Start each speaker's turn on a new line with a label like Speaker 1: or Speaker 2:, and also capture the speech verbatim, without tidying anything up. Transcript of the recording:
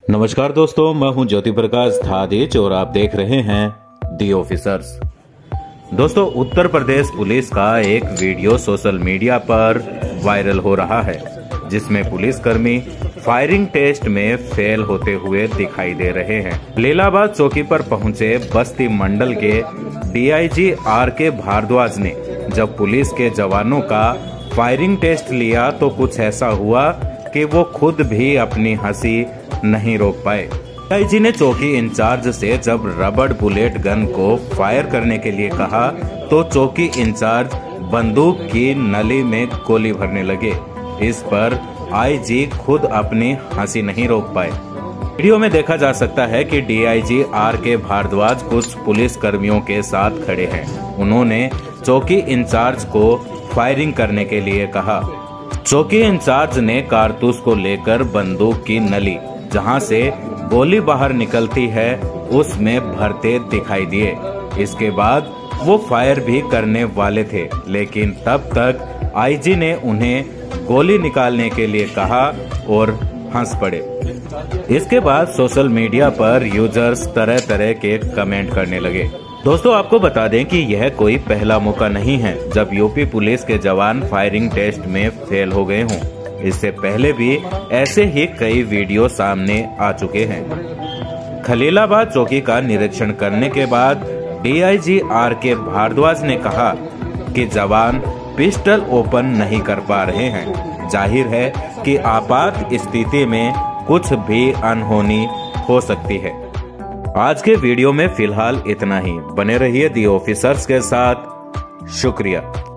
Speaker 1: नमस्कार दोस्तों, मैं हूं ज्योति प्रकाश धादिच और आप देख रहे हैं दी ऑफिसर्स। दोस्तों, उत्तर प्रदेश पुलिस का एक वीडियो सोशल मीडिया पर वायरल हो रहा है, जिसमें पुलिसकर्मी फायरिंग टेस्ट में फेल होते हुए दिखाई दे रहे हैं। लीलाबाद चौकी पर पहुंचे बस्ती मंडल के डीआईजी आर के भारद्वाज ने जब पुलिस के जवानों का फायरिंग टेस्ट लिया तो कुछ ऐसा हुआ कि वो खुद भी अपनी हंसी नहीं रोक पाए। डीआईजी ने चौकी इंचार्ज से जब रबड़ बुलेट गन को फायर करने के लिए कहा तो चौकी इंचार्ज बंदूक की नली में गोली भरने लगे। इस पर आईजी खुद अपनी हंसी नहीं रोक पाए। वीडियो में देखा जा सकता है कि डीआईजी आर के भारद्वाज कुछ पुलिस कर्मियों के साथ खड़े हैं। उन्होंने चौकी इंचार्ज को फायरिंग करने के लिए कहा। चौकी इंचार्ज ने कारतूस को लेकर बंदूक की नली जहां से गोली बाहर निकलती है उसमें भरते दिखाई दिए। इसके बाद वो फायर भी करने वाले थे, लेकिन तब तक आईजी ने उन्हें गोली निकालने के लिए कहा और हंस पड़े। इसके बाद सोशल मीडिया पर यूजर्स तरह तरह के कमेंट करने लगे। दोस्तों, आपको बता दें कि यह कोई पहला मौका नहीं है जब यूपी पुलिस के जवान फायरिंग टेस्ट में फेल हो गए हों। इससे पहले भी ऐसे ही कई वीडियो सामने आ चुके हैं। खलीलाबाद चौकी का निरीक्षण करने के बाद डीआईजी आर के भारद्वाज ने कहा कि जवान पिस्टल ओपन नहीं कर पा रहे हैं। जाहिर है कि आपात स्थिति में कुछ भी अनहोनी हो सकती है। आज के वीडियो में फिलहाल इतना ही। बने रहिए दी ऑफिसर्स के साथ। शुक्रिया।